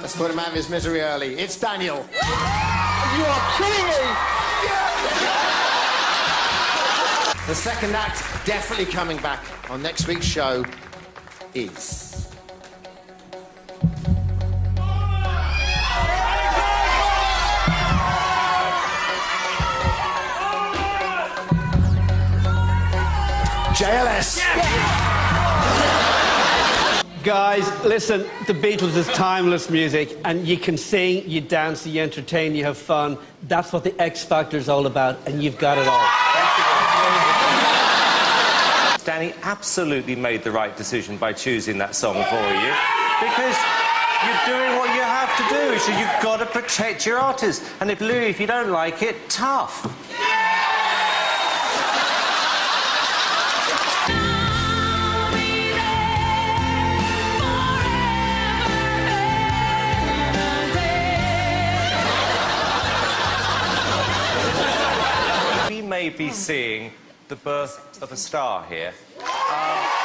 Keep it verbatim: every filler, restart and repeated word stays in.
Let's put him out of his misery early. It's Daniel. You are killing me! The second act, definitely coming back on next week's show, is... J L S. Yeah. Guys, listen, the Beatles is timeless music, and you can sing, you dance, you entertain, you have fun. That's what the X Factor is all about, and you've got it all. Danny absolutely made the right decision by choosing that song for you, because you're doing what you have to do, so you've got to protect your artist. And if, Louis, if you don't like it, tough. We may be seeing the birth of a star here. Um,